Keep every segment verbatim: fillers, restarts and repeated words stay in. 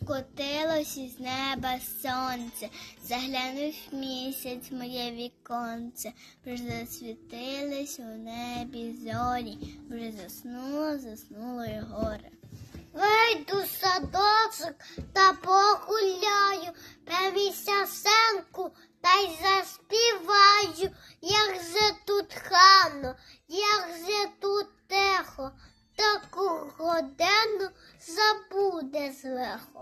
Покотилось із неба сонце, заглянув місяць моє віконце, вже засвітились у небі зорі, вже заснуло, заснуло й горе. Вийду в садочок та погуляю, перевісся сенку та й заспіваю, як же тут гарно, як же тут тихо, таку годину забуде злегко.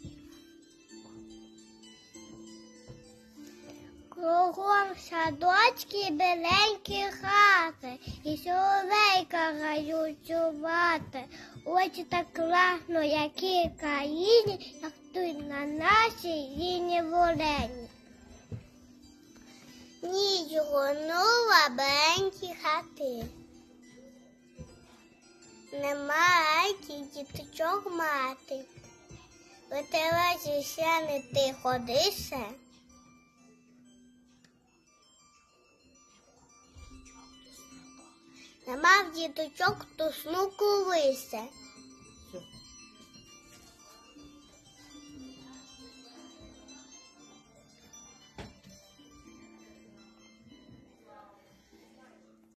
Кругом садочки, біленькі хати, і соловейка гають чувати. Очі так класно, які країні, як тут на нашій рідній волені. Ніч гонула біленькі хати. Немає діточок мати. Витилась ще не ти ходише. Нема в діточок, то сну колисе.